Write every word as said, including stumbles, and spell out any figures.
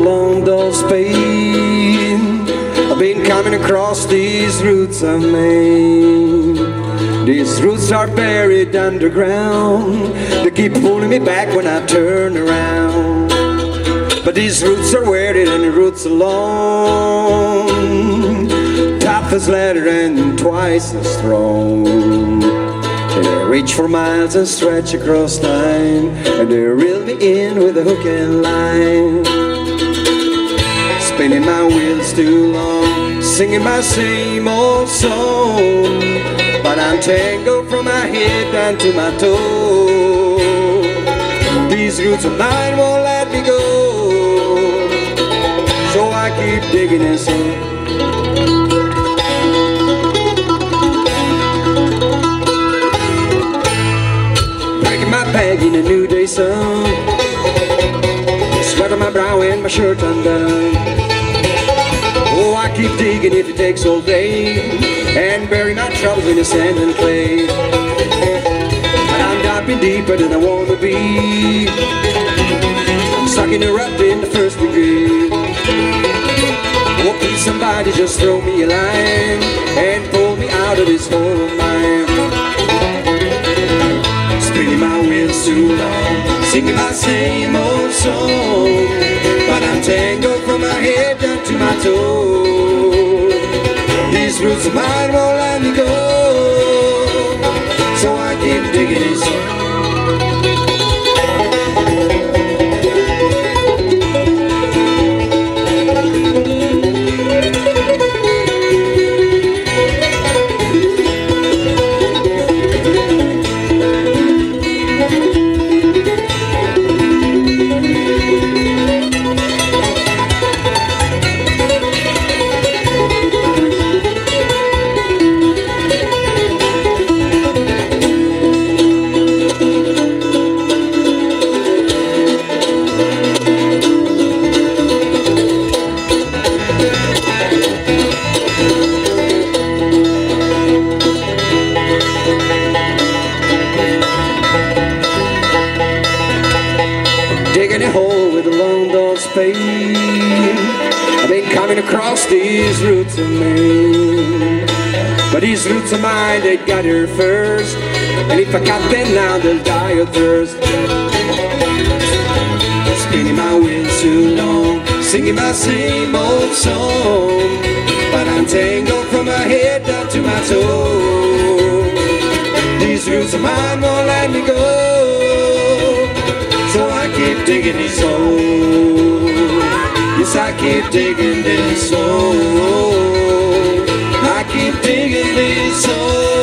long dull spade. I've been coming across these roots I've made. These roots are buried underground. They keep pulling me back when I turn around. But these roots are weary and the roots are long, tough as leather and twice as strong. They reach for miles and stretch across time, and they reel me in with a hook and line. Spinning my wheels too long, singing my same old song, but I'm tangled from my head down to my toe. These roots of mine won't let me go, so I keep digging this hole. Bag in a new day sun, sweat on my brow and my shirt undone. Oh, I keep digging if it takes all day, and bury my troubles in the sand and clay. But I'm diving deeper than I want to be. I'm sucking her up in the first degree. Oh, please somebody just throw me a line and pull me out of this hole of mine. Spinning my wheels too long, singing my same old song, but I'm tangled from my head down to my toe. These roots of mine won't let me go, so I keep digging this hole. Digging a hole with a long dull spade. I've been coming across these roots of mine, but these roots of mine, they got here first, and if I cut them now, they'll die of thirst. Spinning my wheels too long, singing my same old song, but I'm tangled from my head down to my toe. These roots of mine won't let me go, so I keep digging this hole. Yes, I keep digging this hole. I keep digging this hole.